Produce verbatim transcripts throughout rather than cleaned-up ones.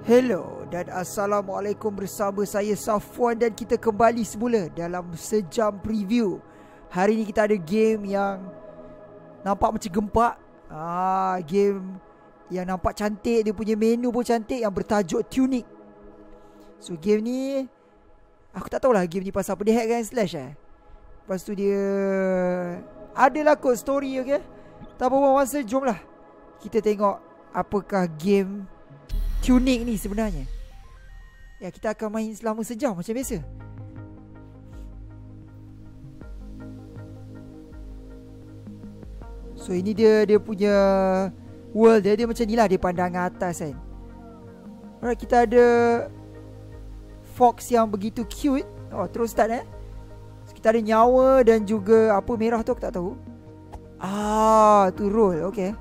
Hello dan Assalamualaikum, bersama saya Safwan dan kita kembali semula dalam sejam preview. Hari ni kita ada game yang nampak macam gempak. Ah, game yang nampak cantik, dia punya menu pun cantik, yang bertajuk Tunic. So game ni aku tak tahulah game ni pasal apa, dia hack and slash eh. Lepas tu dia adalah kot story, okay. Tak apa masa, jomlah kita tengok apakah game Tunic ni sebenarnya. Ya, kita akan main selama sejam macam biasa. So ini dia dia punya world dia, dia macam ni lah, dia pandangan atas kan. Alright, kita ada fox yang begitu cute. Oh, terus start eh. So, kita ada nyawa dan juga apa merah tu aku tak tahu. Ah, tu roll, okay.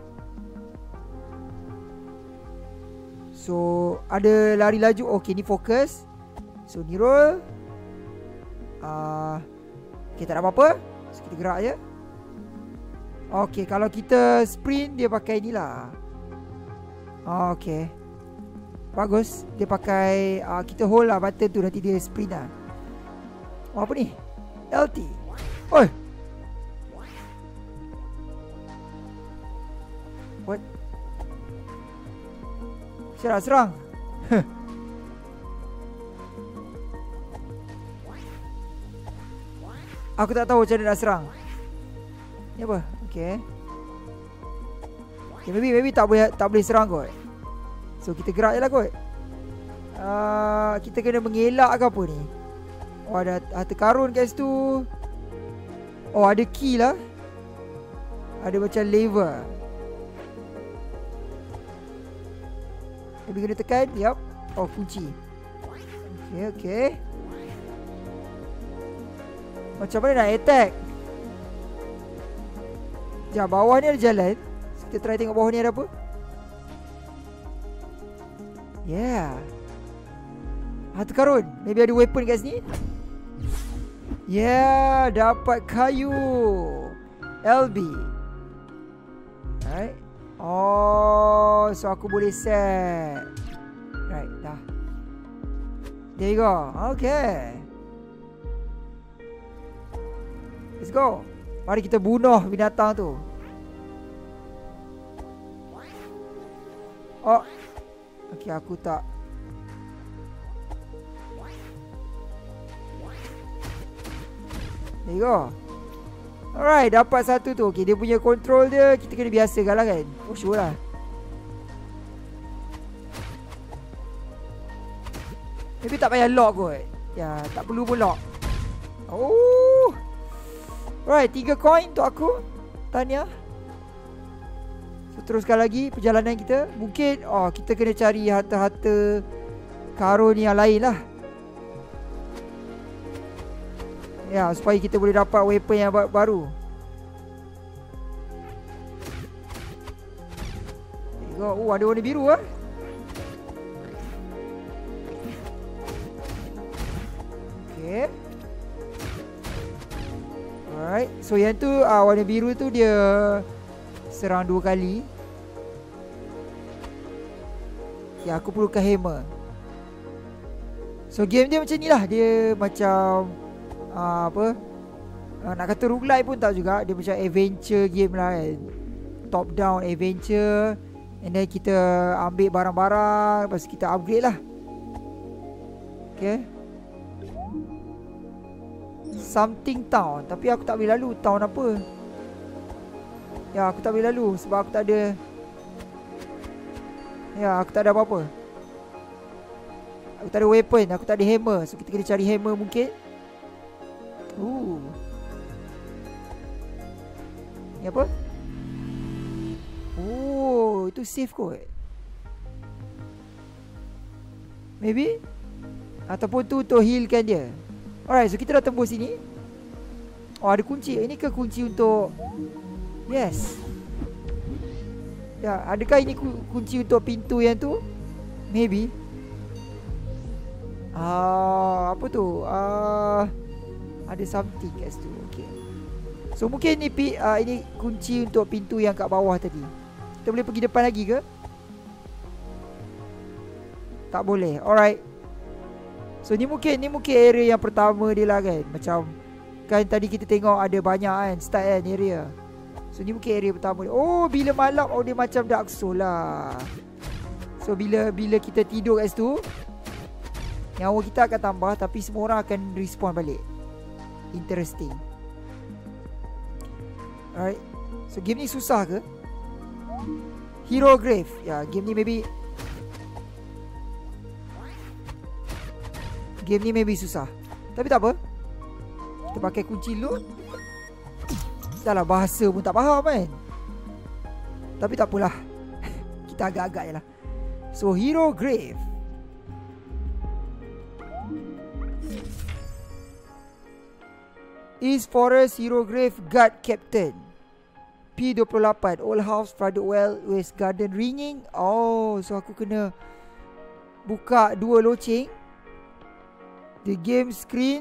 So ada lari laju. Okay, ni fokus. So ni roll. uh, Okay, tak ada apa-apa. So kita gerak je. Okay, kalau kita sprint, dia pakai ni lah. Okay, bagus. Dia pakai uh, kita hold lah button tu, nanti dia sprint lah. Oh, apa ni? L T. Oi, what? Saya nak serang. Aku tak tahu macam mana nak serang. Ni apa? Okay. Okay, maybe maybe tak boleh tak boleh serang kot. So kita gerak je lah kot. uh, Kita kena mengelak ke apa ni? Oh, ada harta karun kat situ. Oh, ada key lah. Ada macam lever. Lebih kena tekan. Yup. Oh, kunci. Okay, okay. Macam mana nak attack? Sekejap, bawah ni ada jalan. Kita try tengok bawah ni ada apa. Yeah. Harta karun. Maybe ada weapon kat sini. Yeah, dapat kayu L B. Alright. Oh, so aku boleh set. Right, dah. There you go. Okay, let's go. Mari kita bunuh binatang tu. Oh, okay, aku tak. There you go. Alright, dapat satu tu. Okay, dia punya control dia kita kena biasakan lah kan. Oh, sure lah. Maybe tak payah lock kot. Ya, tak perlu pun lock. Oh, alright, tiga coin untuk aku. Tahniah. So, teruskan lagi perjalanan kita. Mungkin oh, kita kena cari harta-harta karun yang lain lah. Ya, supaya kita boleh dapat weapon yang baru. Oh, ada warna biru ah. Okay. Alright. So yang tu uh, warna biru tu dia serang dua kali. Ya, aku perlukan hammer. So game dia macam ni lah. Dia macam Uh, apa uh, nak kata roguelike pun tak juga. Dia macam adventure game lah kan. Top down adventure. And then kita ambil barang-barang, lepas kita upgrade lah. Okay. Something town. Tapi aku tak boleh lalu. Town apa? Ya, aku tak boleh lalu sebab aku tak ada. Ya, aku tak ada apa-apa. Aku tak ada weapon. Aku tak ada hammer. So kita kena cari hammer mungkin. Ooh. Ni apa? Oh, itu safe kot. Maybe. Ataupun tu untuk healkan dia. Alright, so kita dah tembus sini. Oh, ada kunci. Ini ke kunci untuk? Yes. Ya, adakah ini kunci untuk pintu yang tu? Maybe. Ah, apa tu? Ah, ada something kat situ. Okay. So mungkin ni uh, ini kunci untuk pintu yang kat bawah tadi. Kita boleh pergi depan lagi ke? Tak boleh. Alright. So ni mungkin Ni mungkin area yang pertama dia lah kan. Macam kan tadi kita tengok ada banyak kan start kan area. So ni mungkin area pertama dia. Oh bila malam, oh dia macam Dark Souls lah. So bila Bila kita tidur kat situ, nyawa kita akan tambah, tapi semua orang akan respawn balik. Interesting. Alright. So game ni susah ke? Hero Grave. Ya, game ni maybe Game ni maybe susah. Tapi tak apa. Kita pakai kunci loot. Dah lah bahasa pun tak faham kan. Tapi tak apalah. Kita agak-agak je lah. So Hero Grave. East Forest Hero Grave Guard Captain. P dua puluh lapan. Old House Flooded Well West Garden Ringing. Oh, so aku kena buka dua loceng. The game screen.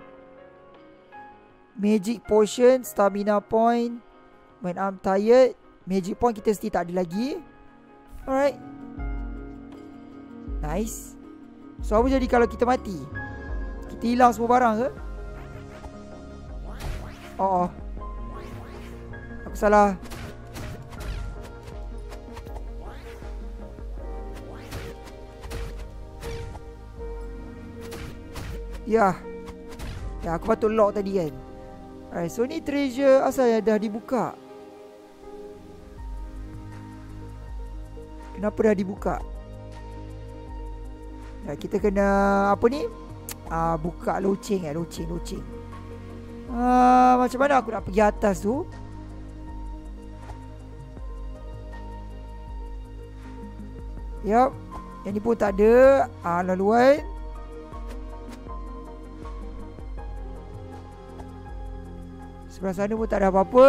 Magic Potion, Stamina Point. When I'm tired. Magic Point kita still tak ada lagi. Alright. Nice. So apa jadi kalau kita mati? Kita hilang semua barang ke? Oh, oh. Aku salah. Ya. Ya, aku patut lock tadi kan. Alright, so ni treasure asal yang dah dibuka. Kenapa dah dibuka? Ya, kita kena apa ni? Ah, buka loceng eh, loceng, loceng. Ah, macam mana aku nak pergi atas tu? Yup. Yang ni pun tak ada. Ah, laluan. Sebelah sana pun tak ada apa-apa.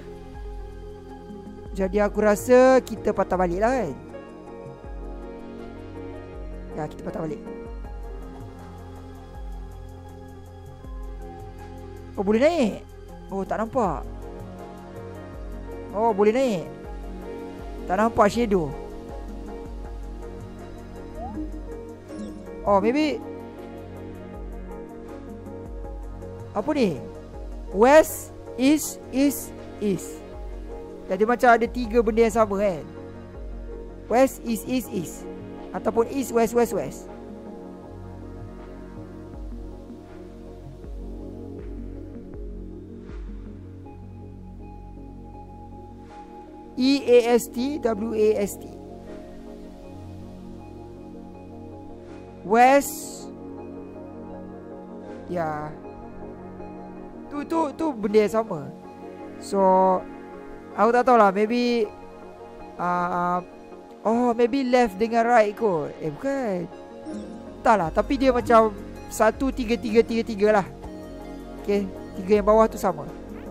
Jadi aku rasa kita patah balik lah kan. Ya, kita patah balik. Oh, boleh naik. Oh, tak nampak. Oh, boleh naik. Tak nampak shadow. Oh, maybe apa ni? West, East, East, East. Jadi macam ada tiga benda yang sama kan. West, East, East, East. Ataupun East, West, West, West. E A S T W A S T. West. Ya. Tu tu tu benda yang sama. So aku tak tahu lah. Maybe uh, oh maybe left dengan right kot. Eh bukan. Tak lah. Tapi dia macam satu tiga tiga tiga tiga lah. Okay. Tiga yang bawah tu sama.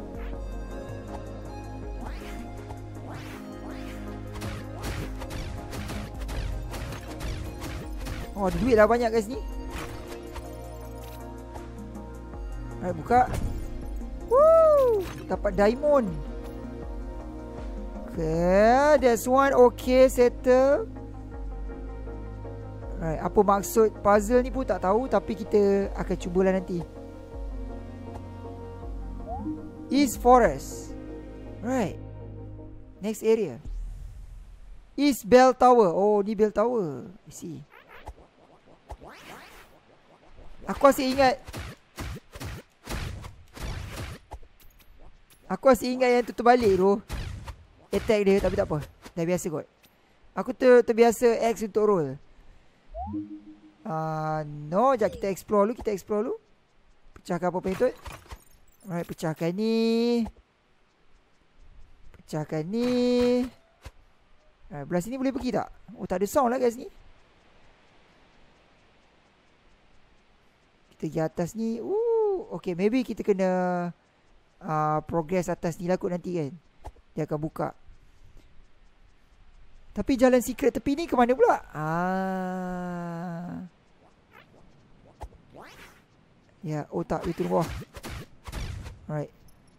Oh, ada duit dah banyak kat sini. Alright, buka. Woo! Dapat diamond. Okay, that's one. Okay, settle. Alright, apa maksud puzzle ni pun tak tahu. Tapi kita akan cubalah nanti. East Forest. Right. Next area. East Bell Tower. Oh, ni Bell Tower. I see. Aku masih ingat. Aku masih ingat yang tu terbalik tu. Attack dia, tapi tak apa. Dah biasa kot. Aku ter terbiasa X untuk roll. uh, No, sekejap kita explore dulu. Kita explore dulu. Pecahkan apa patut. Alright, pecahkan ni. Pecahkan ni. Alright, belah sini boleh pergi tak? Oh, tak ada sound lah kat sini. Kita pergi atas ni. Ooh, okay, maybe kita kena uh, progress atas ni lah kot nanti kan. Dia akan buka. Tapi jalan secret tepi ni ke mana pula? Ah. Ya, oh tak, itu bawah. Alright.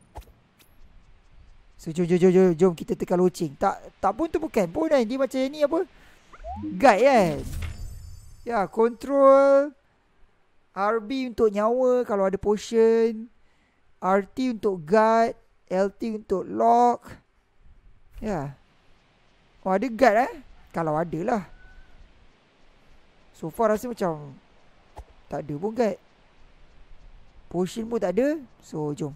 So jom jom jom jom, jom kita tekan loceng. Tak tak pun tu bukan pun kan. Dia macam ni apa? Guide kan. Ya, control. R B untuk nyawa kalau ada potion. R T untuk guard. L T untuk lock. Ya. Oh, ada guard eh? Kalau ada lah. So far rasa macam tak ada pun guard. Potion pun tak ada. So, jom.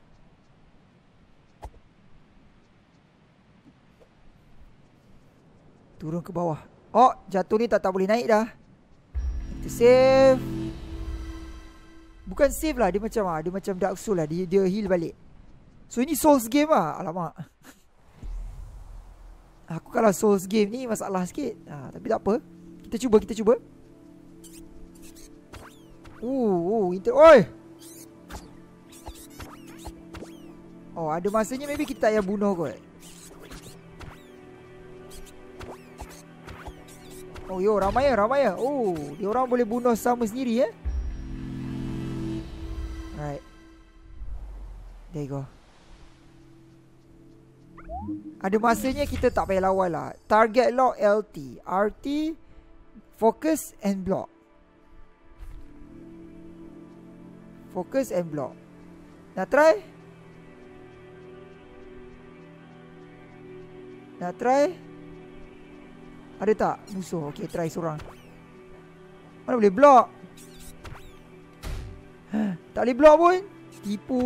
Turun ke bawah. Oh, jatuh ni tak, tak boleh naik dah. Kita save. Bukan save lah. Dia macam ah, dia macam Dark Souls lah. Dia, dia heal balik. So, ini Souls game lah. Alamak. Aku kalau Souls game ni masalah sikit. Ha, tapi tak apa. Kita cuba, kita cuba. Uh, uh, inter oi. Oh, ada masanya maybe kita yang bunuh kot. Oh, yo, ramai ya, ramai ya. Oh, dia orang boleh bunuh sama sendiri ya. Alright. There you go. Ada masanya kita tak payah lawan lah. Target lock L T. R T. Focus and block. Focus and block. Nak try? Nak try? Ada tak musuh? Okay, try seorang. Mana boleh block? Tak boleh block pun. Tipu.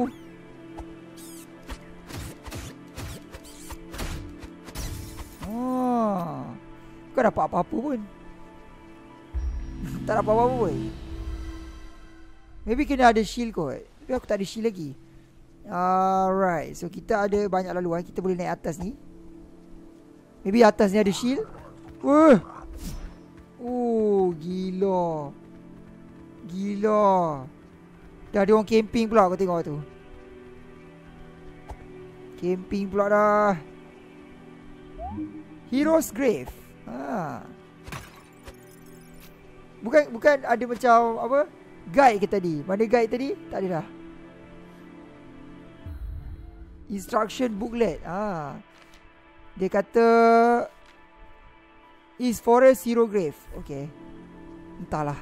Oh, kau dapat apa-apa pun. Tak dapat apa-apa pun. Maybe kena ada shield kot. Tapi aku tak ada shield lagi. Alright. So kita ada banyak laluan. Kita boleh naik atas ni. Maybe atas ni ada shield. Wuh. Oh, gila. Gila. Dah ada orang camping pula, kau tengok tu. Camping pula dah. Hero's Grave. Ha. Bukan bukan ada macam apa? Guide ke tadi? Mana guide tadi? Tak ada dah. Instruction booklet. Ah. Dia kata East Forest Hero Grave. Okay. Entahlah.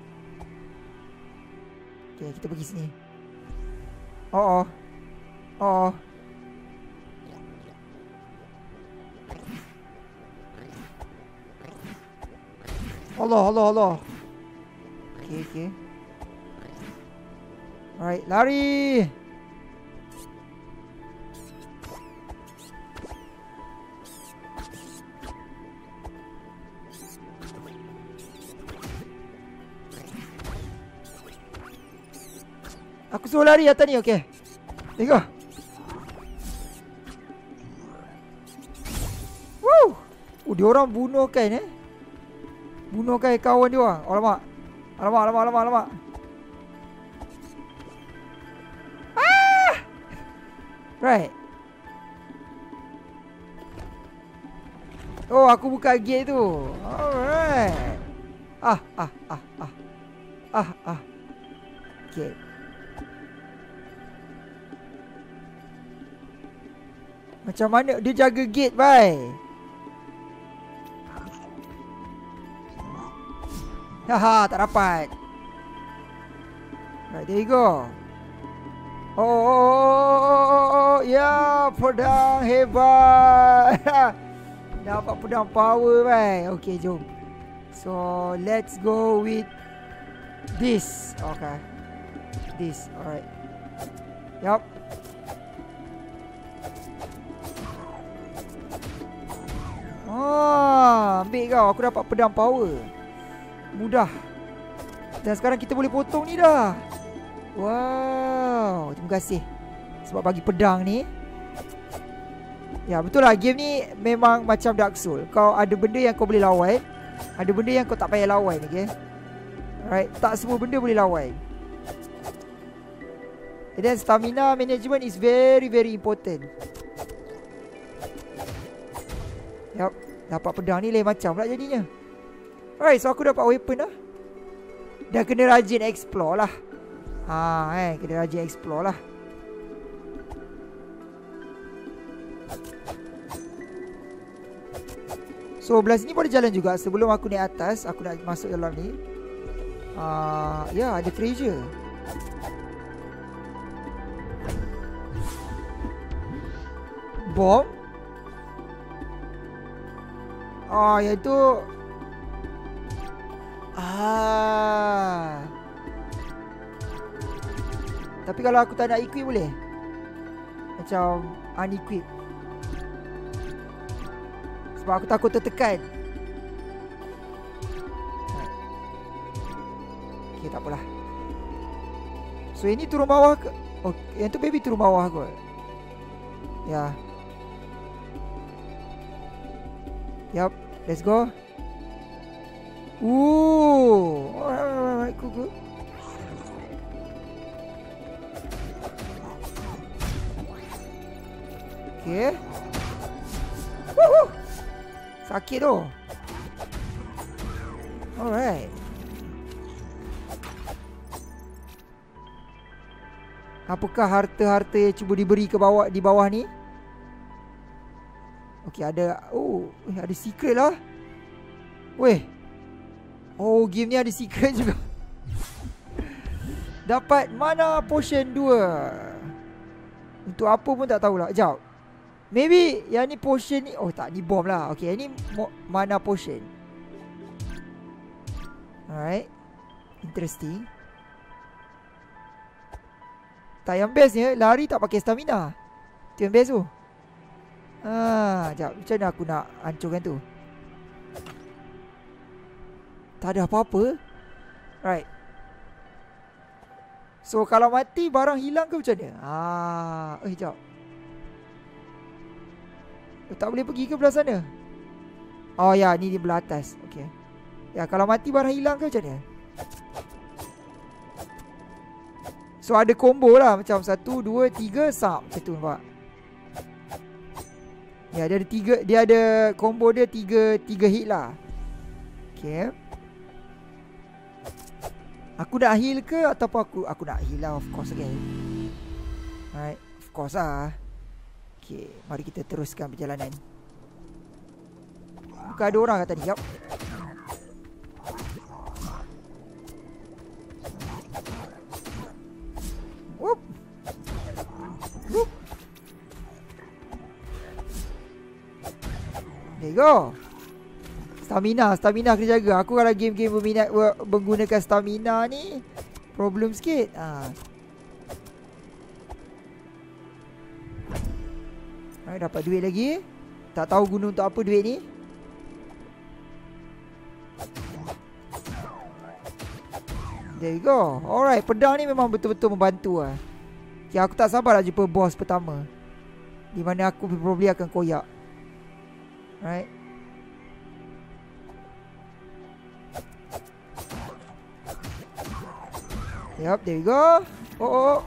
Okay, kita pergi sini. Oh oh. Oh oh. Allah Allah Allah. Okay okay. Alright, lari. Aku suruh lari atas ni, okay. Tengok. Woo. Oh, dia orang bunuh kan eh. Bunuh kan kawan dia orang. Alamak. Alamak, alamak, alamak, alamak. Ah! Right. Oh, aku buka gate tu. Alright. Ah, ah, ah, ah. Ah, ah. Okay. Macam mana dia jaga gate, bye. Haha, tak dapat. Right, there you go. Oh, oh, oh, oh, oh, oh. Ya, pedang hebat. Dapat pedang power, bye. Okay, jom. So, let's go with this. Okay. This, alright. Yup. Oh, ambil kau. Aku dapat pedang power. Mudah. Dan sekarang kita boleh potong ni dah. Wow. Terima kasih sebab bagi pedang ni. Ya, betul lah. Game ni memang macam Dark Souls. Kau ada benda yang kau boleh lawan. Ada benda yang kau tak payah lawan. Okay. Alright. Tak semua benda boleh lawan. And then stamina management is very very important. Yup. Dapat pedang ni lain macam pula jadinya. Alright, so aku dapat weapon dah. Dah kena rajin explore lah. Ha, eh, kena rajin explore lah. So belah sini boleh jalan juga. Sebelum aku naik atas, aku nak masuk dalam ni. uh, Ya, ada treasure. Bom. Oh, yang tu. Ah. Tapi kalau aku tak nak equip boleh? Macam unequip. Sebab aku takut tertekan. Okay, tak apalah. So ini turun bawah ke? Oh, yang tu baby turun bawah kot. Ya. Yup, let's go. Ooh, alright, alright, alright, cool, cool. Okay. Woohoo. Sakit tu. Alright. Apakah harta-harta yang cuba diberi ke bawah, di bawah ni? Okay, ada. Oh, ada secret lah. Weh. Oh, game ni ada secret juga. Dapat mana potion dua. Untuk apa pun tak tahulah. Sekejap. Maybe yang ni potion ni. Oh tak, ni bom lah. Okay, yang ni mana potion. Alright. Interesting. Tak, yang bestnya lari tak pakai stamina. Itu yang best tu. Ah, sekejap. Macam mana aku nak hancurkan tu? Tak ada apa-apa. Right. So kalau mati barang hilang ke macam mana? Ah, eh sekejap. Oh, tak boleh pergi ke belah sana? Oh ya, ni di belah atas. Okay. Ya, kalau mati barang hilang ke macam mana? So ada combo lah. Macam satu, dua, tiga, sap. Macam tu nampak. Ya, dia ada tiga. Dia ada combo dia tiga, tiga hit lah. Okay. Aku nak heal ke ataupun aku aku nak heal lah, of course, okay. Alright, of course lah. Okay, mari kita teruskan perjalanan. Bukan ada orang kat tadi. Yup. Whoop. Whoop. There you go. Stamina, stamina kena jaga. Aku kalau game-game berminat menggunakan stamina ni problem sikit. Ha. Alright, dapat duit lagi. Tak tahu guna untuk apa duit ni. There you go. Alright, pedang ni memang betul-betul membantu lah. Okay, aku tak sabar nak jumpa boss pertama, di mana aku probably akan koyak. Alright. Yup, there we go. Oh, oh, oh.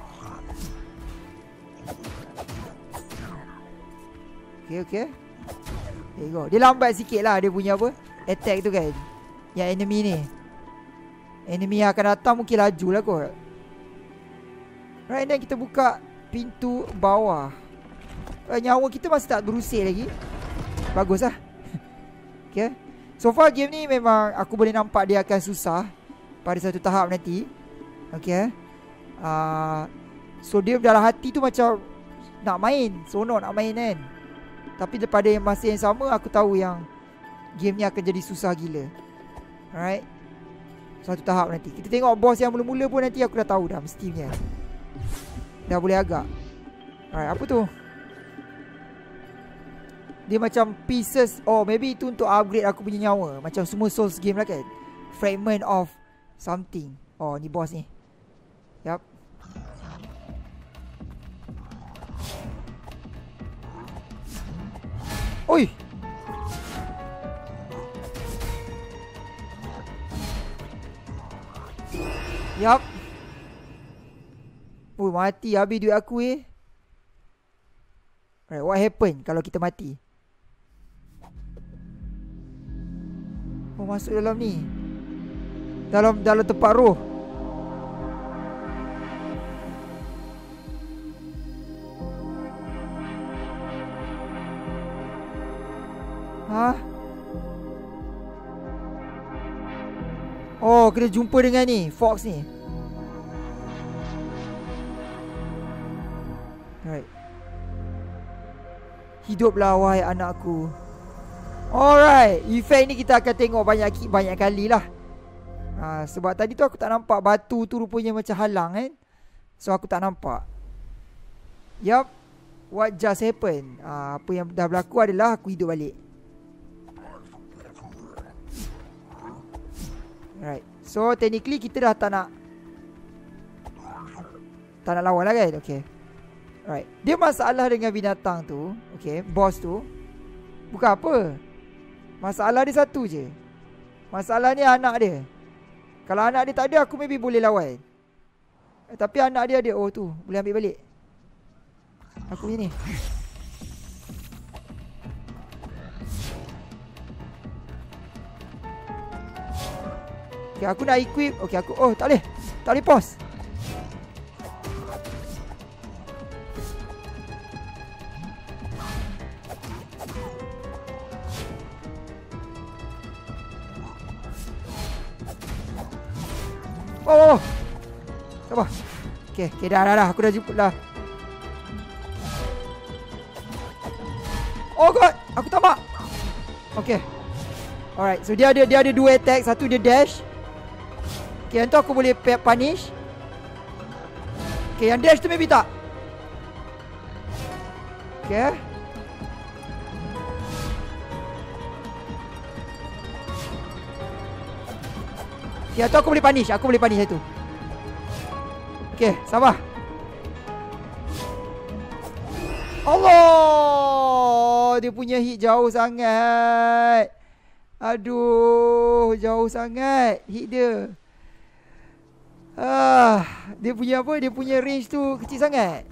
Okay, okay. There you go. Dia lambat sikit lah dia punya apa, attack tu kan. Yang enemy ni. Enemy yang akan datang mungkin laju lah kot. Right, then kita buka pintu bawah. eh, Nyawa kita masih tak berusir lagi. Bagus lah. Okay. So far game ni memang aku boleh nampak dia akan susah pada satu tahap nanti. Okay. uh, So dia dalam hati tu macam nak main, seronok nak main kan. Tapi daripada yang masa yang sama, aku tahu yang game ni akan jadi susah gila. Alright. Satu tahap nanti. Kita tengok boss yang mula-mula pun nanti aku dah tahu dah mestinya. Dah boleh agak. Alright, apa tu? Dia macam pieces. Oh, maybe itu untuk upgrade aku punya nyawa. Macam semua Souls game lah kan. Fragment of something. Oh, ni boss ni. Yup. Oi. Yup. Oh, mati habis duit aku eh. Right, what happen kalau kita mati? Oh, masuk dalam ni. Dalam dalam tempat roh. Hah? Oh, kena jumpa dengan ni, Fox ni. Right. Hiduplah wahai anakku. Alright, efek ni kita akan tengok banyak banyak kali lah. ha, Sebab tadi tu aku tak nampak batu tu rupanya macam halang kan. So aku tak nampak. Yup. What just happened? ha, Apa yang dah berlaku adalah aku hidup balik. Right. So technically kita dah tak nak Tak nak lawan lah kan. Okay. Right. Dia masalah dengan binatang tu, okay, boss tu bukan apa. Masalah dia satu je. Masalah ni anak dia. Kalau anak dia tak ada, aku maybe boleh lawan. eh, Tapi anak dia ada. Oh tu, boleh ambil balik aku ni. Okay, aku nak equip. Okay, aku, oh tak boleh. Tak boleh pause. Oh, oh. Sabar. Okay, okay, dah, dah, dah. Aku dah jumpa dah. Oh god, aku tamak. Okay. Alright, so dia ada dia ada dua attack. Satu dia dash. Okay, yang tu aku boleh punish. Okay, yang dash tu maybe tak. Okay. Okay, yang tu aku boleh punish. Aku boleh punish satu. Okay, sabar. Allah, dia punya hit jauh sangat. Aduh, jauh sangat hit dia. Ah, dia punya apa? Dia punya range tu kecil sangat.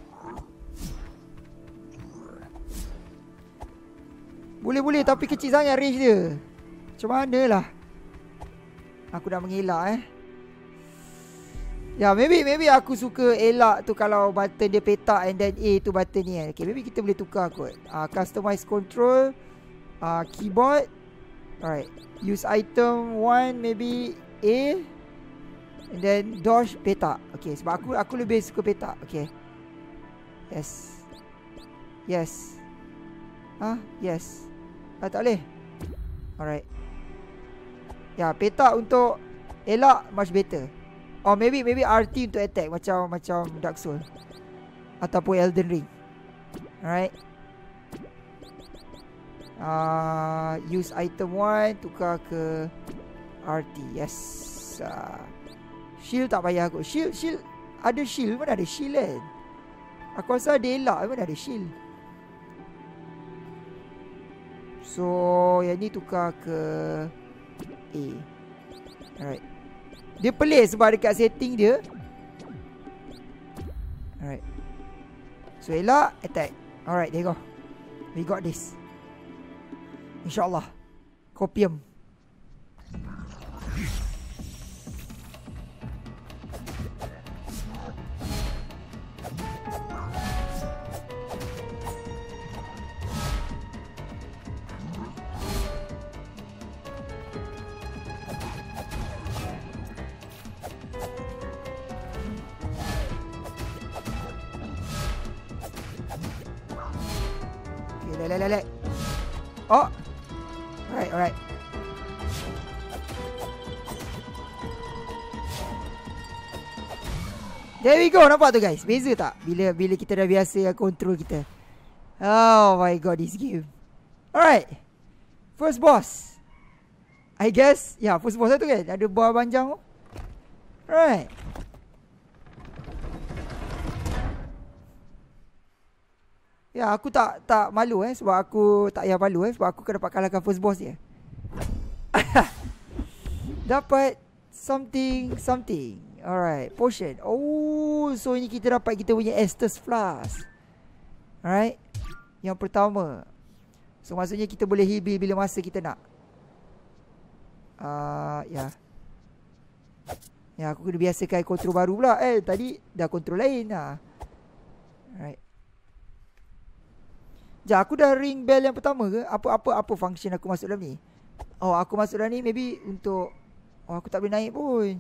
Boleh-boleh tapi kecil sangat range dia. Macam mana lah. Aku dah mengelak eh. Ya, maybe maybe aku suka elak tu kalau button dia petak and then A tu button ni kan. Okay, maybe kita boleh tukar kot. uh, Customize control, uh, keyboard. Alright, use item one maybe A, and then dodge petak. Okay, sebab aku aku lebih suka petak. Okay. Yes. Yes. Ah, yes. Ah, tak boleh. Alright. Ya, petak untuk elak much better. Or maybe maybe R T untuk attack macam macam Dark Souls ataupun Elden Ring. Alright. Uh, use item one, tukar ke R T. Yes. uh, Shield tak payah kot. Shield Shield ada shield. Mana ada shield kan. Aku rasa ada elak mana ada shield. So yang ni tukar ke A. Alright. Dia pelik sebab dekat setting dia. Alright. So elak attack. Alright, there you go. We got this. InsyaAllah. Copium. Okay, lek, lek, lek. Oh. Alright, alright. There we go. Nampak tu guys? Beza tak? Bila bila kita dah biasa control kita. Oh my god, this game. Alright. First boss. I guess. Ya, yeah, first boss tu kan? Ada buah panjang tu. Alright. Ya, aku tak tak malu eh sebab aku tak payah malu eh sebab aku kena dapat kalahkan first boss dia. Dapat something something. Alright, potion. Oh, so ini kita dapat kita punya Estus Flask. Alright. Yang pertama. So maksudnya kita boleh heal bila masa kita nak. Ah, uh, ya. Ya, aku kena biasakan kontrol baru pula. Eh, tadi dah kontrol lain lah. Alright. Sekejap, aku dah ring bell yang pertama ke? Apa apa apa function aku masuk dalam ni? Oh, aku masuk dalam ni maybe untuk Oh, aku tak boleh naik pun.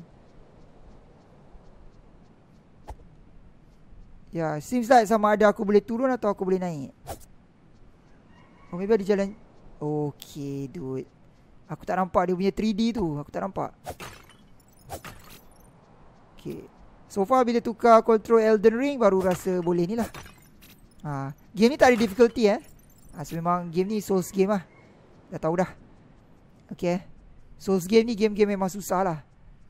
Ya, yeah, seems like sama ada aku boleh turun atau aku boleh naik. Oh, maybe ada jalan. Okay, dude. Aku tak nampak dia punya three D tu. Aku tak nampak. Okay. So far bila tukar control Elden Ring baru rasa boleh ni lah. Ha, game ni tak ada difficulty eh. Ha, so memang game ni Souls game lah. Dah tahu dah. Okay. Souls game ni game-game memang susah lah.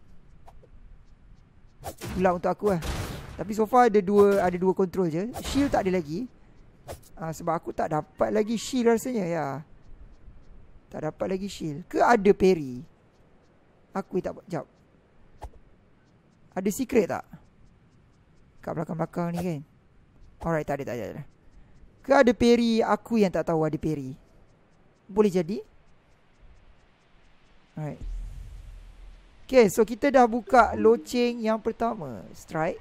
Pula untuk aku lah. Tapi so far ada dua ada dua control je. Shield tak ada lagi. Ha, sebab aku tak dapat lagi shield rasanya ya. Tak dapat lagi shield. Ke ada parry? Aku tak jap. Ada secret tak? Kat belakang-belakang ni kan. Alright, tak ada, tak ada. Ke ada parry? Aku yang tak tahu ada parry. Boleh jadi. Alright. Okay, so kita dah buka loceng yang pertama. Strike.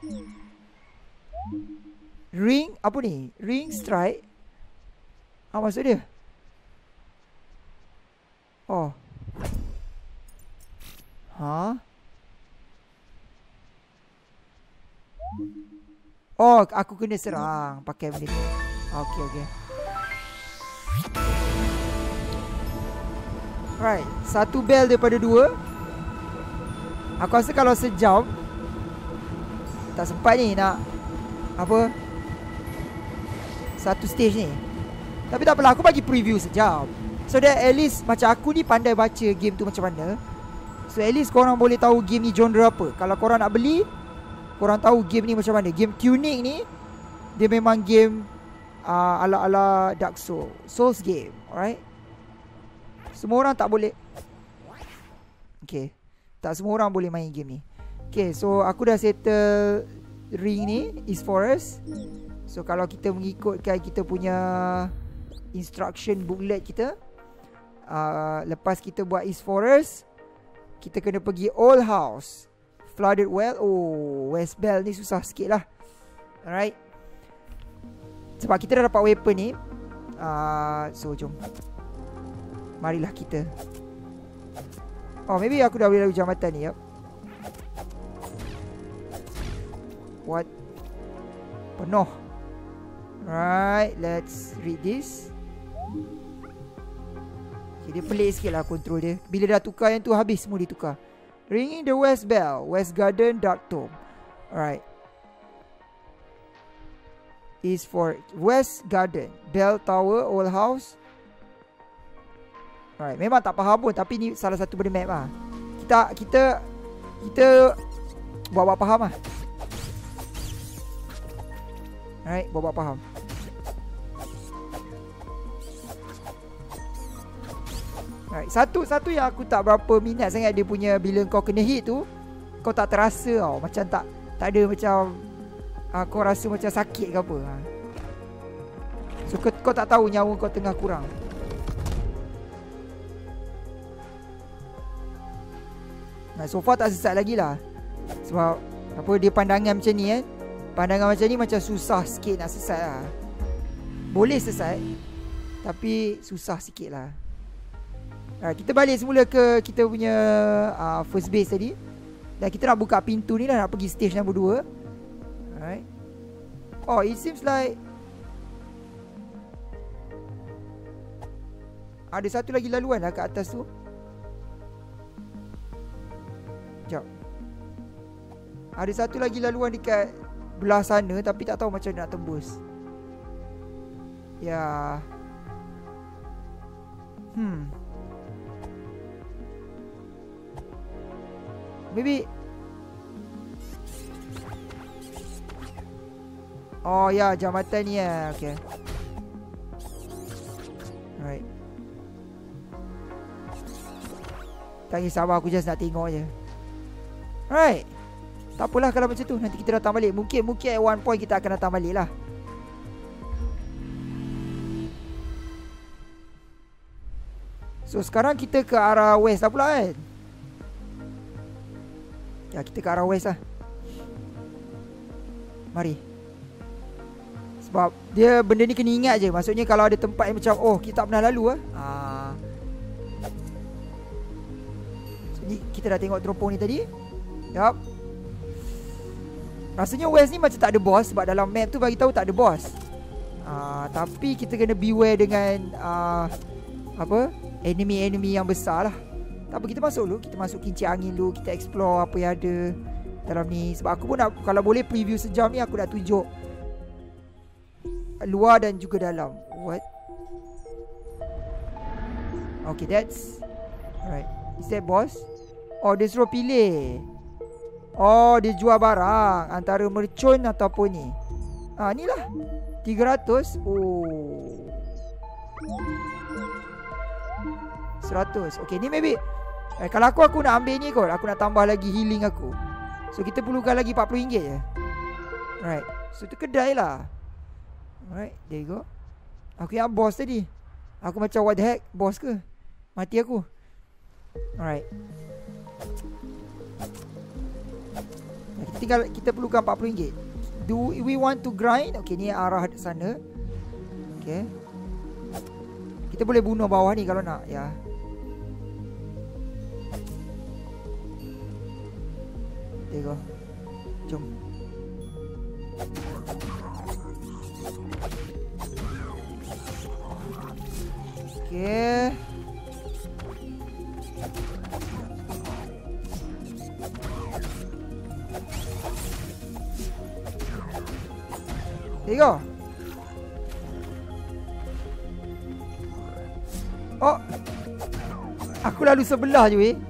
Ring, apa ni? Ring strike. Apa maksud dia? Oh. Ha? Oh, aku kena serang pakai benda ni. Okay, okay. Right, satu bell daripada dua. Aku rasa kalau sejam tak sempat ni nak apa satu stage ni. Tapi tak apalah, aku bagi preview sejam. So that at least macam aku ni pandai baca game tu macam mana. So at least korang boleh tahu game ni genre apa. Kalau korang nak beli, korang tahu game ni macam mana. Game Tunic ni dia memang game uh, ala-ala Dark Souls, Souls game, alright. Semua orang tak boleh. Okay, tak semua orang boleh main game ni. Okay, so aku dah settle ring ni, East Forest. So kalau kita mengikutkan kita punya instruction booklet kita, uh, lepas kita buat East Forest, kita kena pergi Old House, Flooded Well. Oh, West Bell ni susah sikit lah. Alright. Sebab kita dah dapat weapon ni. uh, So jom, marilah kita. Oh, maybe aku dah boleh lalu jambatan ni. Yep. What? Penuh. Right, let's read this. Okay, dia pelik sikit lah control dia. Bila dah tukar yang tu, habis semua ditukar. Ringing the West Bell, West Garden, Dark Tome. Alright. Is for West Garden, Bell Tower, Old House. Alright, memang tak faham pun, tapi ni salah satu benda map lah. Kita Kita Kita buat-buat faham lah. Alright, buat-buat faham. Alright, satu Satu yang aku tak berapa minat sangat dia punya, bila kau kena hit tu, kau tak terasa tau. Macam tak Tak ada macam uh, kau rasa macam sakit ke apa ha. So kau, kau tak tahu nyawa kau tengah kurang. Nah, so far tak sesat lagi lah. Sebab apa, dia pandangan macam ni kan. Pandangan macam ni macam susah sikit nak sesat lah. Boleh sesat, tapi susah sikit lah. Alright, kita balik semula ke kita punya uh, first base tadi. Dan kita nak buka pintu ni lah, nak pergi stage nombor dua. Alright. Oh, it seems like ada satu lagi laluan lah kat atas tu. Sekejap. Ada satu lagi laluan dekat belah sana, tapi tak tahu macam mana nak tembus. Ya. Hmm. Maybe. Oh ya, jambatan ni ya. Okay. Alright. Tak kisah sabar, aku just nak tengok je. Alright. Tak apalah kalau macam tu, nanti kita datang balik. Mungkin Mungkin at one point kita akan datang balik lah. So sekarang kita ke arah west lah pula kan. Ya, kita ke arah west lah. Mari. Sebab dia benda ni kena ingat je. Maksudnya kalau ada tempat yang macam, oh kita tak pernah lalu lah. Haa. So, ni kita dah tengok teropong ni tadi. Yup. Rasanya West ni macam tak ada boss, sebab dalam map tu bagi tahu tak ada boss. uh, Tapi kita kena beware dengan uh, apa, enemy-enemy yang besar lah. Tak apa, kita masuk dulu. Kita masuk kincir angin dulu. Kita explore apa yang ada dalam ni. Sebab aku pun nak, kalau boleh preview sejam ni, aku nak tunjuk luar dan juga dalam. What? Okay, that's alright. Is that boss? Oh, dia suruh pilih. Oh, dia jual barang antara mercun ataupun ni. Ah, ni lah tiga ratus. Oh, seratus. Okay, ni maybe eh, kalau aku aku nak ambil ni kot. Aku nak tambah lagi healing aku. So kita perlukan lagi empat puluh ringgit je. Alright. So tu kedai lah. Alright, there you go. Aku yang boss tadi. Aku macam what the heck, boss ke? Mati aku. Alright. Kita tinggal, kita perlukan empat puluh ringgit. Do we want to grind? Okay, ni arah sana. Okay. Kita boleh bunuh bawah ni kalau nak. Ya. There you go. Jom. Okay. There you go. Oh, aku lalu sebelah je weh.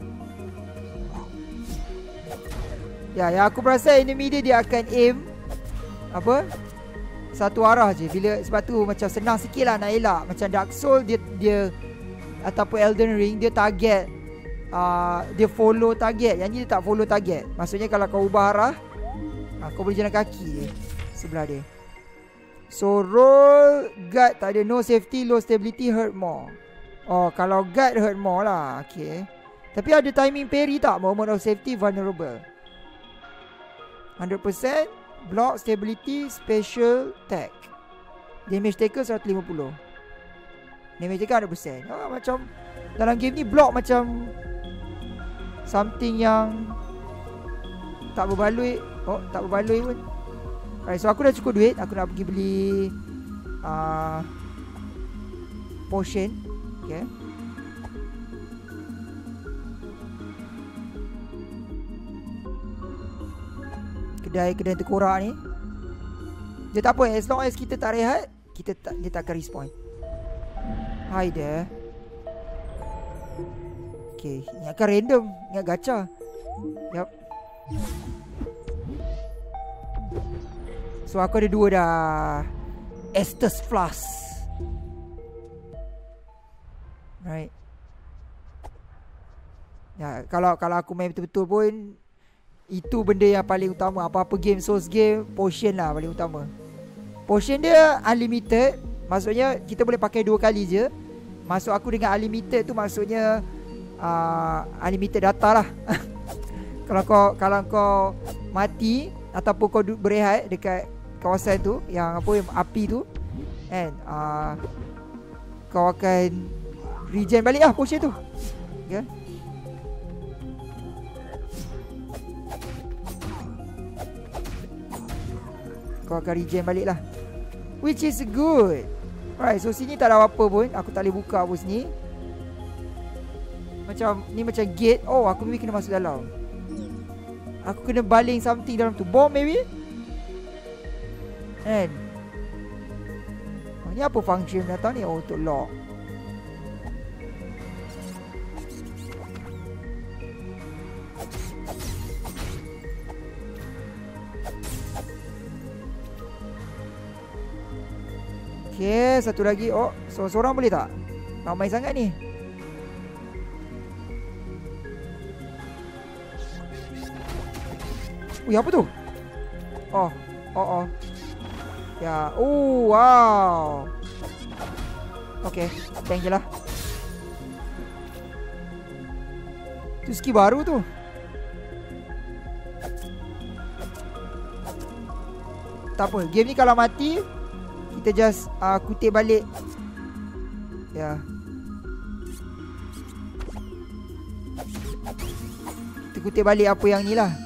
Ya, yang aku perasan enemy dia, dia akan aim apa, satu arah je. Bila, sebab tu macam senang sikit lah nak elak. Macam Dark Souls dia, dia ataupun Elden Ring, dia target uh, dia follow target. Yang ni dia tak follow target. Maksudnya kalau kau ubah arah, uh, kau boleh jalan kaki je sebelah dia. So roll guard tak ada. No safety, low stability, hurt more. Oh, kalau guard hurt more lah. Okay. Tapi ada timing parry tak? Moment of safety, vulnerable. one hundred percent block, stability, special, attack. Damage taker seratus lima puluh. Damage taker one hundred percent. Oh, macam dalam game ni block macam something yang tak berbaloi. Oh, tak berbaloi pun. Alright, so aku dah cukup duit. Aku nak pergi beli uh, potion. Okay. Kedai-kedai terkorak ni, dia tak apa. As long as kita tak rehat, kita tak, dia tak akan respawn. Hi there. Okay, ingatkan random. Ingat gacha. Yup. So aku ada dua dah. Estus Flask. Right. Ya, kalau kalau aku main betul-betul pun, itu benda yang paling utama. Apa-apa game Souls game, potion lah paling utama. Potion dia unlimited. Maksudnya kita boleh pakai dua kali je. Maksud aku dengan unlimited tu maksudnya uh, unlimited data lah. Kalau kau kalau kau mati ataupun kau berehat dekat kawasan tu, yang apa, yang api tu, kan, uh, kau akan regen balik lah potion tu. Okay. Kau akan regen balik lah, which is good. Alright, so sini tak ada apa-apa pun. Aku tak boleh buka apa sini. Macam ni macam gate. Oh, aku maybe kena masuk dalam. Aku kena baling something dalam tu. Bomb maybe. Kan, oh, ni apa function datang ni? Oh, untuk lock. Okay, satu lagi. Oh, seorang-seorang boleh tak? Ramai sangat ni. Ui, apa tu? Oh, oh, oh. Ya, oh, wow. Okay, tank je lah. Tu skill baru tu. Tak apa, game ni kalau mati, kita just uh, kutip balik. Ya. Kita kutip balik apa yang ni lah.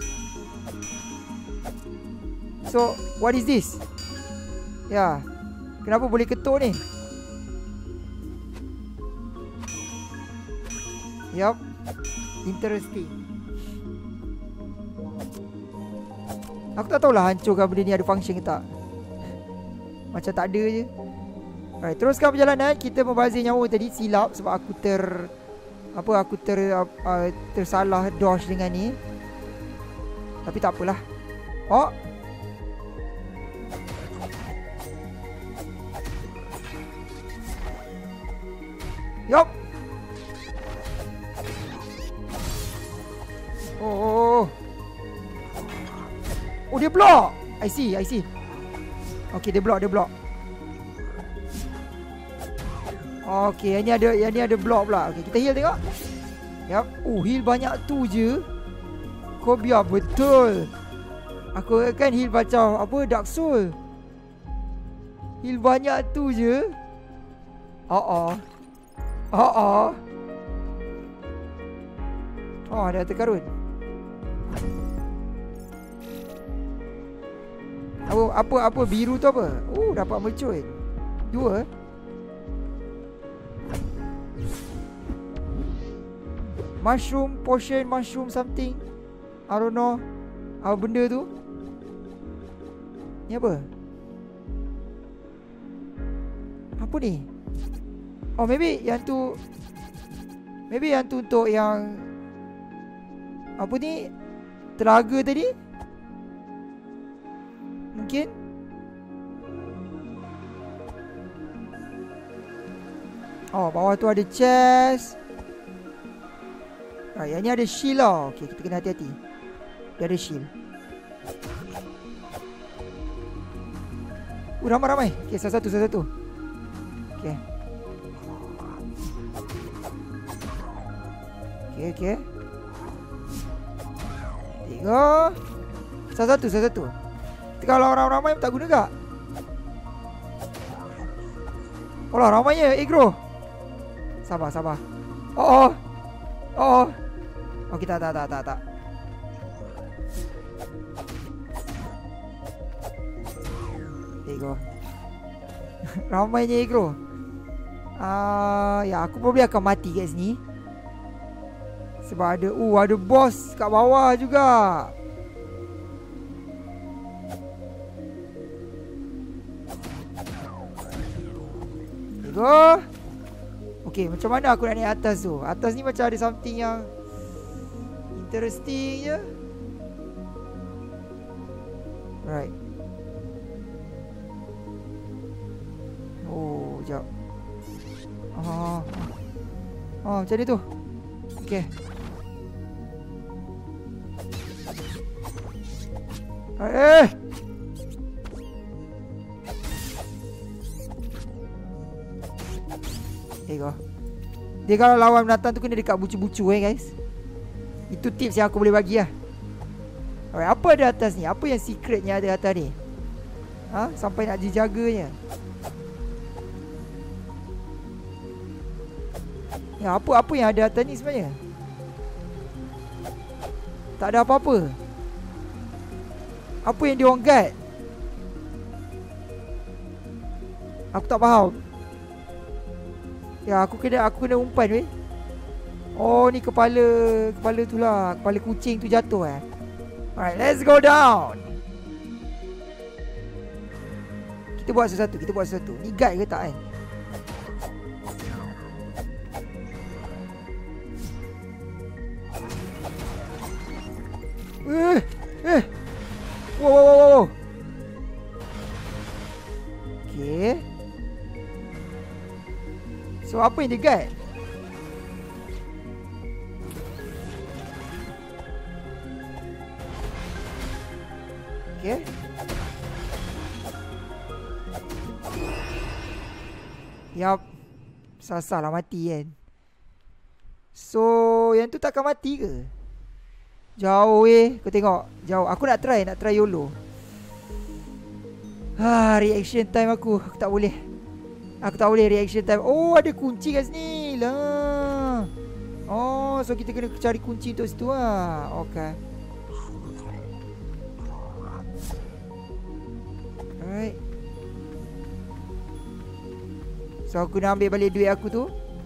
So, what is this? Ya, kenapa boleh ketuk ni? Yup, interesting. Aku tak tahulah hancurkan benda ni ada function ke tak. Macam tak ada je. Alright, teruskan perjalanan. Kita membazir nyawa tadi. Silap sebab aku ter Apa aku ter uh, tersalah dodge dengan ni. Tapi tak apalah. Oh, yup. Oh, oh, oh. Oh, dia block. I see, I see. Okay, dia block, dia block. Okay, yang ni ada, yang ni ada block pula. Okay, kita heal tengok. Yup. Oh, heal banyak tu je. Kau biar betul. Aku kan heal macam apa, Dark Soul. Heal banyak tu je. Oh, oh. Oh, oh. Oh, ada terkarun. Apa, apa, apa biru tu apa? Oh, dapat mercun. Dua. Mushroom, potion, mushroom something. I don't know. Apa benda tu? Ni apa? Apa ni? Oh, maybe yang tu. Maybe yang tu untuk yang apa ni? Telaga tadi? Mungkin. Oh, bawah tu ada chest. Ah, yang ni ada shield lah. Okay, kita kena hati-hati. Dia ada shield. Uh, ramai-ramai. Okay, salah satu, salah satu. Okay. Okay, okay. Tiga. Salah satu, salah satu. Kalau orang ramai tak guna tak? Oh lah, ramainya aggro. Sabar, sabar. Oh, oh. Oh. Oh, kita tak, tak, tak, tak. There you go. Ramainya aggro. Ah, uh, ya, aku probably akan mati kat sini. Sebab ada, uh, ada boss kat bawah juga. There you go. Okay, macam mana aku nak naik atas tu? Atas ni macam ada something yang interesting je. Right. Oh, sekejap. Oh, oh, macam ni tu. Okay. Eh! There you go. Dia kalau lawan binatang tu kena dekat bucu-bucu eh guys. Itu tips yang aku boleh bagi lah. Alright, apa ada atas ni? Apa yang secretnya ada atas ni? Ha? Sampai nak dijaganya. Ya, apa-apa yang ada atas ni sebenarnya? Tak ada apa-apa. Apa yang dia orang guard? Aku tak faham. Ya, aku kena aku kena umpan weh. Oh, ni kepala kepala tu lah, kepala kucing tu jatuh eh. Alright, let's go down. Kita buat sesuatu, kita buat sesuatu. Ni guide ke tak kan? Eh, eh. Wow, wow, wow, wow. Okay. So, apa yang dia guide? Okay. Yap. Salah-salah mati kan. So, yang tu takkan mati ke? Jauh weh. Kau tengok. Jauh. Aku nak try. Nak try YOLO. Ha, reaction time aku. Aku tak boleh. Aku tak boleh reaction time. Oh, ada kunci kat sini lah. Oh, so kita kena cari kunci untuk situ lah. Okay. Alright. So aku nak ambil balik duit aku tu,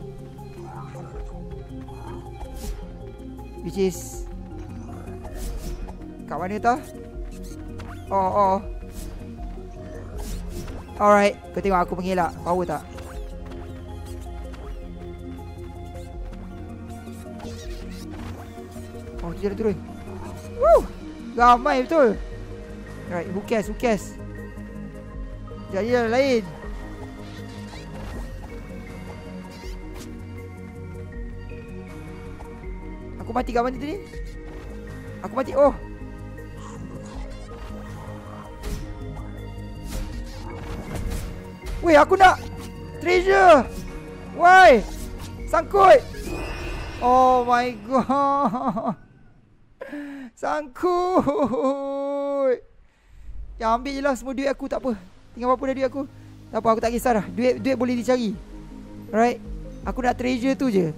which is kat mana tah? Oh, oh. Alright, kau tengok aku mengelak. Power tak? Oh, dia dah turun. Woo! Ramai betul. Alright, who cares, who cares? Jadi dah lain. Aku mati kat mana tadi? Aku mati. Oh. Weh, aku nak treasure. Why? Sangkut. Oh my god. Sangkut. Ya, ambil je lah semua duit aku, tak apa. Tinggal berapa dah duit aku. Tak apa, aku tak kisah dah. Duit duit boleh dicari. Alright. Aku nak treasure tu je.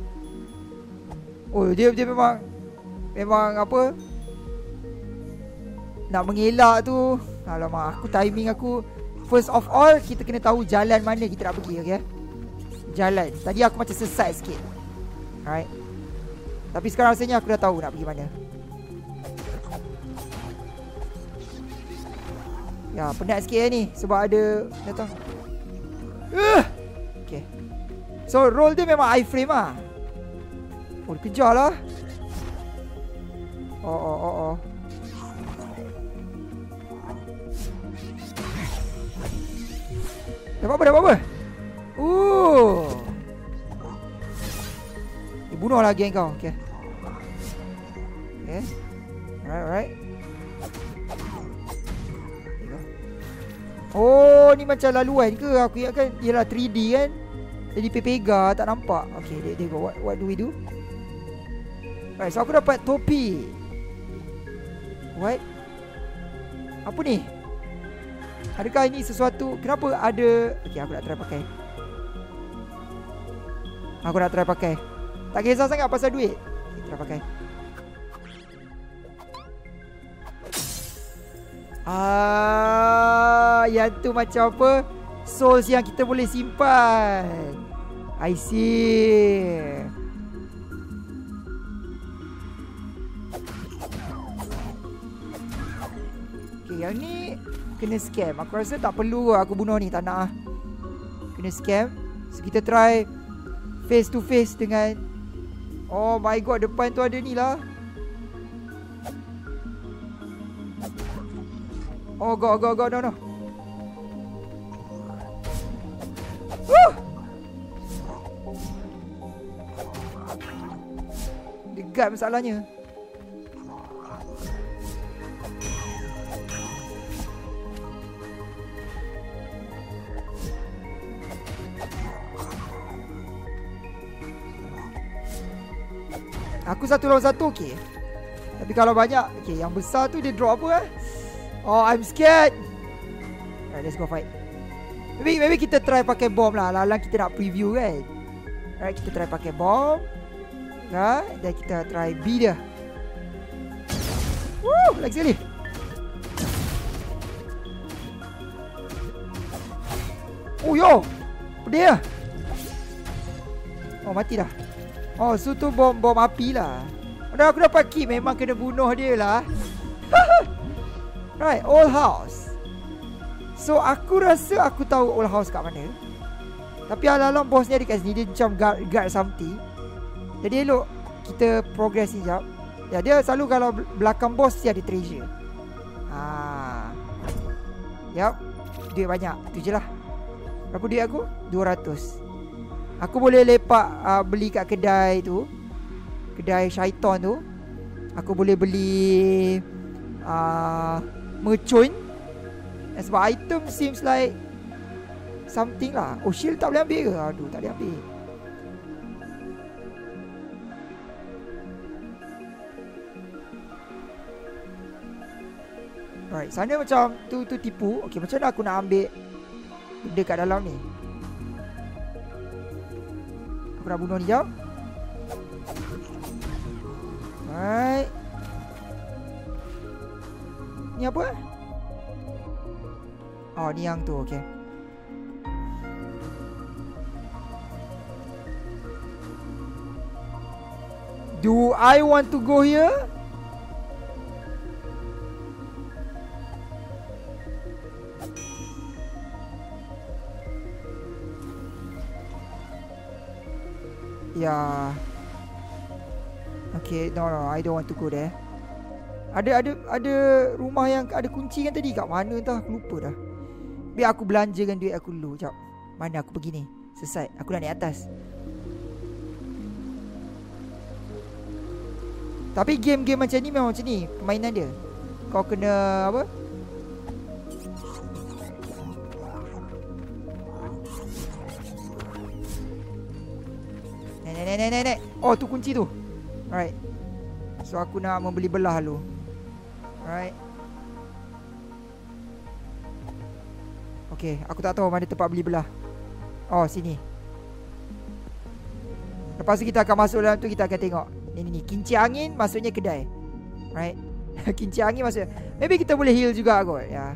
Oh, dia dia memang memang apa? Nak mengelak tu. Alamak, aku timing aku. First of all, kita kena tahu jalan mana kita nak pergi, okey? Jalan. Tadi aku macam sesat sikit. Alright. Tapi sekarang rasanya aku dah tahu nak pergi mana. Ya, penat sikit ni sebab ada datang. Uh! Okay. So roll dia memang iframe lah. Oh, dia kejar lah. Oh, oh, oh, oh. Dapat apa, dapat apa? Uh. Eh, bunuh lah geng kau. Okay. Okay. Alright, alright. Oh, ni macam laluan ke? Aku ingatkan ialah three D kan. Jadi pepega tak nampak. Okay, there, there go. What, what do we do? Alright, so aku dapat topi. What? Apa ni? Adakah ini sesuatu? Kenapa ada? Okay, aku nak try pakai. Aku nak try pakai. Tak kisah sangat pasal duit. Okay, try pakai. Ah, yang tu macam apa? Souls yang kita boleh simpan. I see. Okay, yang ni kena scam. Aku rasa tak perlu aku bunuh ni, tak nak. Kena scam. So kita try face to face dengan. Oh my god, depan tu ada ni lah. Oh god, god, god, no, no. Woo! Dekat masalahnya. Aku satu lawan satu, okay. Tapi kalau banyak, okay, yang besar tu dia drop apa eh? Oh, I'm scared. Alright, let's go fight. Maybe, maybe kita try pakai bom lah. Alang-alang kita nak preview kan. Alright, kita try pakai bom. Right, dan kita try B dia. Woo, lagi sekali. Oh, yo. Pedih lah. Oh, mati dah. Oh, so tu bom-bom api lah. Dah aku dapat key. Memang kena bunuh dia lah. Right, old house. So aku rasa aku tahu old house kat mana. Tapi alang-alang bos ni ada kat sini. Dia macam guard, guard something. Jadi elok kita progress ni sekejap. Ya, dia selalu kalau belakang bos dia ada treasure. Haa. Yup. Duit banyak. Tu je lah. Berapa duit aku? dua ratus. Aku boleh lepak uh, beli kat kedai tu. Kedai syaitan tu. Aku boleh beli uh, mercun. Dan sebab item seems like something lah. Oh, shield tak boleh ambil ke? Aduh, tak boleh ambil. Alright, sana macam tu tu tipu. Okay, macam mana aku nak ambil benda kat dalam ni? Aku nak bunuh ni jap. Alright. Ni apa? Oh, ni yang tu. Okay. Do I want to go here? Yeah. Okay, no no, I don't want to go there. Ada ada ada rumah yang ada kunci kan tadi, kat mana entah, aku lupa dah. Biar aku belanjakan duit aku dulu. Jap. Mana aku pergi ni? Sesat. Aku nak naik atas. Tapi game-game macam ni memang macam ni permainan dia. Kau kena apa? Nek nek nek nek nek. Oh, tu kunci tu. Alright. So aku nak membeli belah dulu. Alright. Okay, aku tak tahu mana tempat beli belah. Oh, sini. Lepas tu kita akan masuk dalam tu, kita akan tengok. Ni ni ni, kincir angin maksudnya kedai. Right. Kincir angin maksudnya maybe kita boleh heal juga kot. Ya.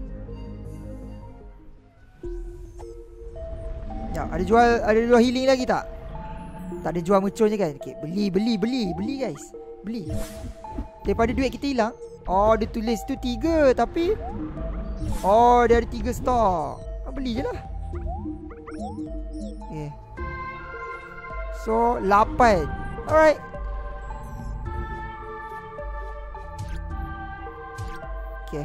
Ya, ada jual ada jual healing lagi tak? Tak ada jual mercun je kan? Okay, beli beli beli beli guys. Beli. Daripada duit kita hilang. Oh, dia tulis tu tiga tapi oh, dia ada tiga stok. Ah, beli je lah. Okay. So, lapan. Alright. Okay.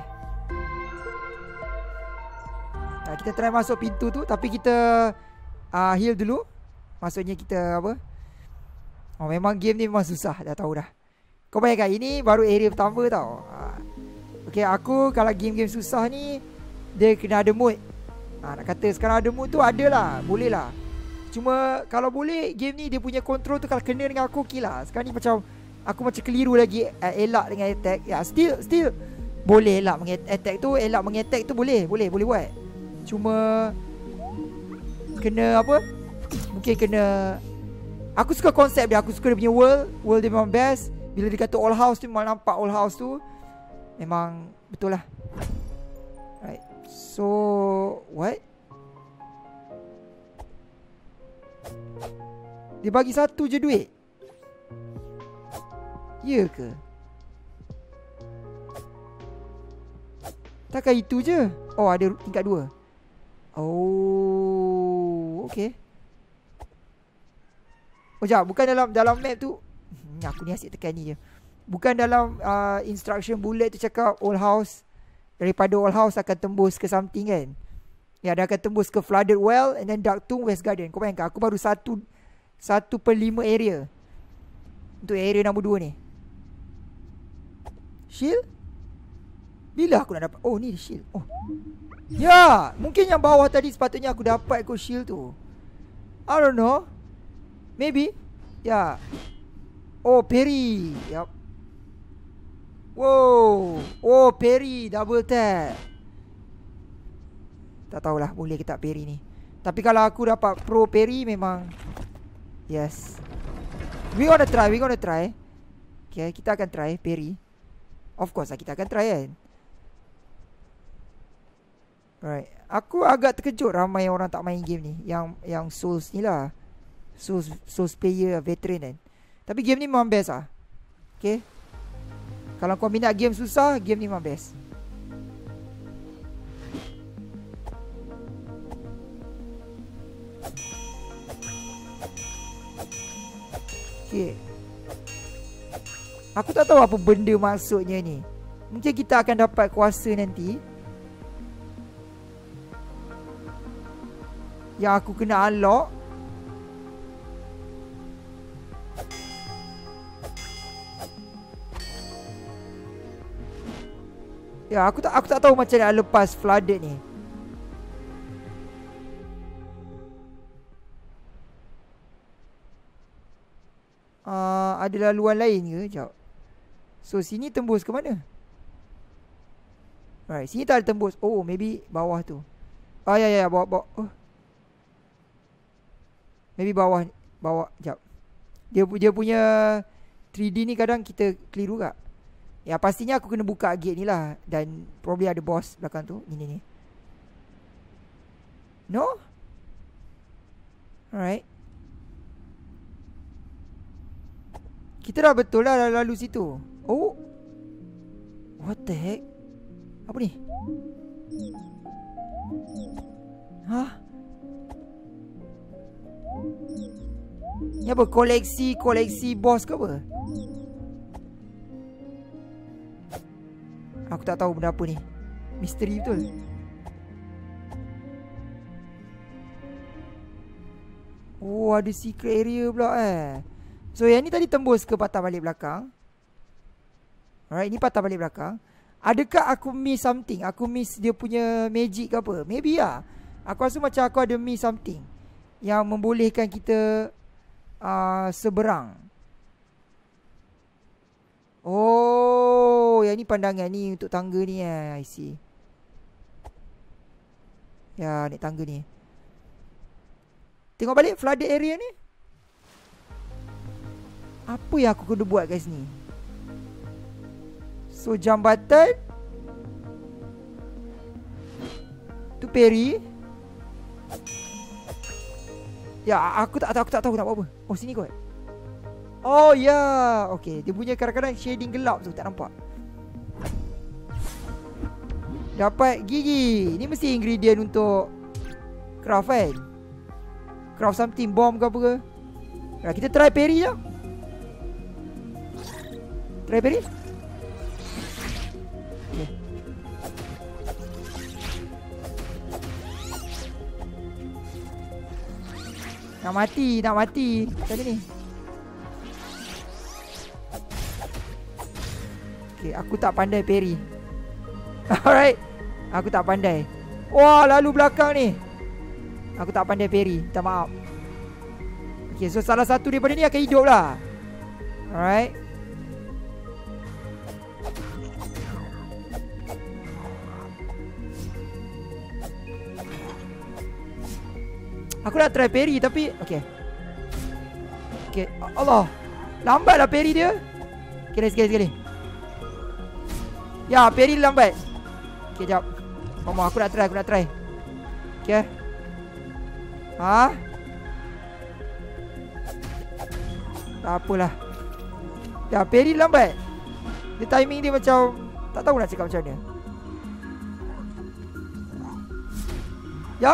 Nah, kita try masuk pintu tu, tapi kita uh, heal dulu. Maksudnya kita apa? Oh, memang game ni memang susah. Dah tahu dah. Kau bayangkan, ini baru area pertama tau. uh, Okay, aku kalau game-game susah ni, dia kena ada mood. uh, Nak kata sekarang ada mood tu, ada lah. Boleh lah. Cuma kalau boleh, game ni dia punya control tu kalau kena dengan aku, okay lah. Sekarang ni macam aku macam keliru lagi uh, elak dengan attack. Ya, still Still boleh elak mengattack tu. Elak mengattack tu boleh Boleh boleh buat. Cuma kena apa, mungkin kena. Aku suka konsep dia. Aku suka dia punya world. World dia memang best. Bila dia kata all house tu, memang nampak all house tu memang betul lah. Right. So what? Dia bagi satu je duit. Ya ke? Takkan itu je? Oh, ada tingkat dua. Oh, okay. Oh, jap, bukan dalam dalam map tu. Hmm, aku ni asyik tekan ni je. Bukan dalam uh, instruction bullet tu cakap all house, daripada all house akan tembus ke something kan? Ya, dia akan tembus ke flooded well and then dark tomb, west garden. Kau bayangkan, aku baru satu Satu per lima area untuk area nombor dua ni. Shield? Bila aku nak dapat? Oh, ni shield. Oh, ya, mungkin yang bawah tadi sepatutnya aku dapat kot shield tu. I don't know. Maybe. Ya. Oh, parry. Yup. Wow. Oh, parry. Double tap. Tak tahulah boleh ke tak parry ni. Tapi kalau aku dapat pro parry, memang yes. We gonna try. We gonna try. Okay, kita akan try parry. Of course lah, kita akan try kan. Alright. Aku agak terkejut ramai orang tak main game ni. Yang yang Souls ni lah. Souls, Souls player veteran kan. Tapi game ni memang best lah. Okay. Kalau kau minat game susah, game ni memang best. Okay. Aku tak tahu apa benda maksudnya ni. Mungkin kita akan dapat kuasa nanti. Yang aku kena unlock. Ya, aku tak aku tak tahu macam nak lepas flooded ni. Uh, ada laluan lain ke? Sekejap. So sini tembus ke mana? Alright, sini tak ada tembus. Oh, maybe bawah tu. Oh ya ya, bawah bawah. Oh. Maybe bawah bawah. Sekejap. Dia dia punya three D ni kadang kita keliru tak. Ya pastinya aku kena buka gate ni lah. Dan probably ada boss belakang tu. Ni ni ni. No? Alright. Kita dah betul lah lalu situ. Oh. What the heck? Apa ni? Hah? Ni apa? Koleksi Koleksi boss ke apa? Aku tak tahu benda apa ni. Misteri betul. Oh, ada secret area pula eh. So yang ni tadi tembus ke patah balik belakang. Alright, ni patah balik belakang. Adakah aku miss something? Aku miss dia punya magic ke apa? Maybe lah. Aku rasa macam aku ada miss something yang membolehkan kita uh, seberang. Oh, yang ni pandangan ni untuk tangga ni eh. I see. Ya, naik tangga ni. Tengok balik flooded area ni. Apa yang aku kena buat kat sini? So jambatan tu Perry. Ya aku tak tahu, aku tak tahu nak buat apa. Oh sini kot. Oh ya yeah. Okay, dia punya kadang-kadang shading gelap tu tak nampak. Dapat gigi. Ni mesti ingredient untuk craft kan. Craft something, bomb ke apa ke. Nah, kita try Perry je. Try Perry. Okay. Nak mati, nak mati. Macam ni. Okay, aku tak pandai Perry. Alright. Aku tak pandai. Wah, lalu belakang ni. Aku tak pandai Perry. Minta maaf. Okay, so salah satu daripada ni akan hidup lah. Alright. Aku nak try Perry tapi okay. Okay, Allah. Lambat lah Perry dia. Okay, sekali sekali. Ya, Perry lambat. Okay, jap. Mama, aku nak try, aku nak try. Okay. Ha? Tak apalah. Ya, Perry lambat. Dia timing dia macam tak tahu nak cakap macam mana. Yup.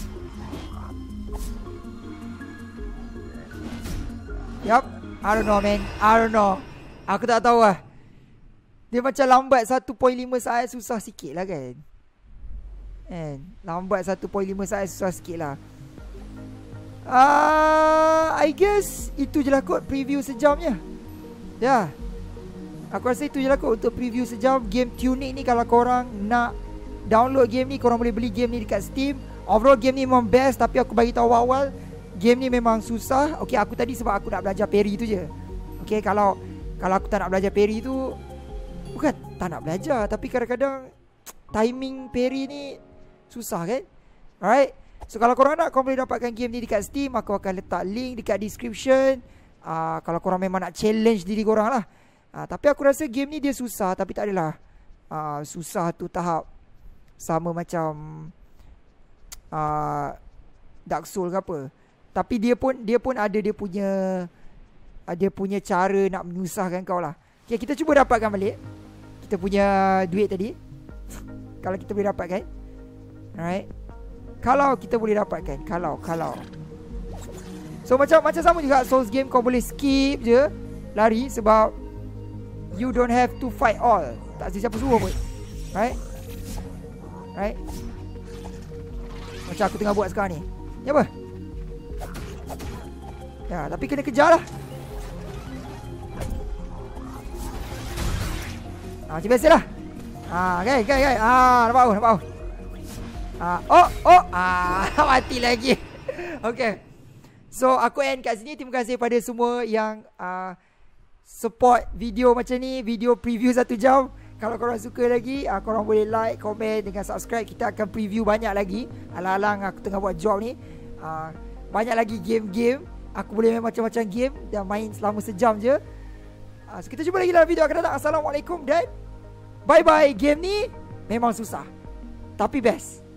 Yup. I don't know man. I don't know. Aku tak tahu lah. Dia macam lambat satu perpuluhan lima saat. Susah sikit lah kan. And lambat satu perpuluhan lima saat. Susah sikit lah. uh, I guess itu je lah kot preview sejamnya. Ya yeah. Aku rasa itu je lah kot untuk preview sejam game Tunic ni. Kalau korang nak download game ni, korang boleh beli game ni dekat Steam. Overall game ni memang best. Tapi aku bagi tahu awal, game ni memang susah. Okay, aku tadi sebab aku nak belajar parry tu je. Okay, kalau Kalau aku tak nak belajar parry tu, bukan tak nak belajar, tapi kadang-kadang timing parry ni susah kan. Alright. So kalau korang nak, korang boleh dapatkan game ni dekat Steam. Aku akan letak link dekat description. uh, Kalau korang memang nak challenge diri korang lah. uh, Tapi aku rasa game ni dia susah. Tapi tak adalah uh, susah tu tahap sama macam uh, Dark Souls ke apa. Tapi dia pun Dia pun ada dia punya uh, Dia punya cara nak menyusahkan kau lah. Okay, kita cuba dapatkan balik kita punya duit tadi. Kalau kita boleh dapatkan. Alright. Kalau kita boleh dapatkan. Kalau Kalau So macam macam sama juga Souls game, kau boleh skip je lari sebab you don't have to fight all. Tak ada siapa suruh pun. Right. Right. Macam aku tengah buat sekarang ni. Ni apa? Ya, tapi kena kejar lah. Ah, macam biasa lah. Ah, okay, okay, okay. Ah, nampak aku, nampak aku. Ah, oh, oh, ah, mati lagi. Okay. So, aku end kat sini. Terima kasih pada semua yang uh, support video macam ni, video preview satu jam. Kalau korang suka lagi, uh, korang boleh like, komen dengan subscribe. Kita akan preview banyak lagi. Alang-alang aku tengah buat job ni. uh, Banyak lagi game-game. Aku boleh main macam-macam game dan main selama sejam je. uh, so kita jumpa lagi dalam video akan datang. Assalamualaikum dan bye bye. Game ni memang susah tapi best.